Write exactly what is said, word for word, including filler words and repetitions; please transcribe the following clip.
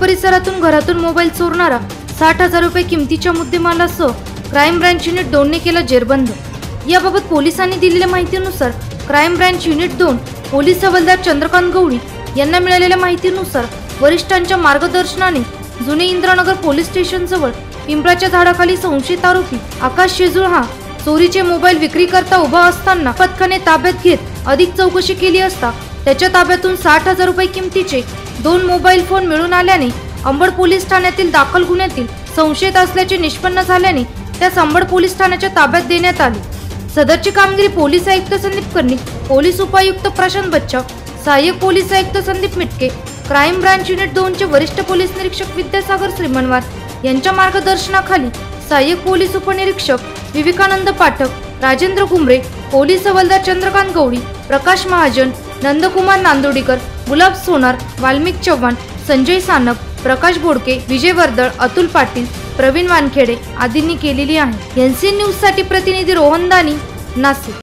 परिसरातून घरातून मोबाईल चोरणारा साठ हजार रुपये किमतीच्या मुद्देमालासह क्राईम ब्रांच युनिट दोन ने केला जेरबंद। याबाबत पोलिसांनी दिलेल्या माहितीनुसार क्राईम ब्रांच युनिट दोन पोलीस हवालदार चंद्रकांत गवळी यांना मिळालेल्या माहितीनुसार वरिष्ठांच्या मार्गदर्शनाने जुने इंद्रनगर पोलीस स्टेशन जवळ पिंपळाच्या झाडाखाली संशयित आरोपी आकाश शेजूळ हा चोरीचे मोबाईल विक्री करता उभा असताना पथकाने ताब्यात घेत अधिक चौकशी केली असता त्याच्या ताब्यातून साठ हजार रुपये किमतीचे दोन मोबाईल फोन मिळून आल्याने अंबड पोलीस ठाण्यातील दाखल गुन्ह्यातील संशयित असल्याचे निष्पन्न झाल्याने त्यास अंबड पोलीस ठाण्याच्या ताब्यात देण्यात आले। सदरची कामगिरी पोलीस आयुक्त संदीप कर्णिक, पोलीस उपायुक्त प्रशांत बच्चा, सहाय्यक पोलीस आयुक्त Sandeep Mitke, crime branch unit दोन चे वरिष्ठ पोलीस निरीक्षक विद्यासागर श्रीमनवार यांच्या मार्गदर्शनाखाली सहाय्यक पोलीस उपनिरीक्षक विवेकानंद पाठक, राजेंद्र घुमरे, पोलीस हवालदार चंद्रकांत गवळी, प्रकाश महाजन, नंदकुमार नांदोडीकर, गुलाब सोनार, वाल्मिक चव्हाण, संजय सानप, प्रकाश बोडके, विजय वर्दळ, अतुल पाटील, प्रवीण वानखेडे आदींनी केलेली आहे। एनसी न्यूज साठी प्रतिनिधी रोहन दानी, नाशिक।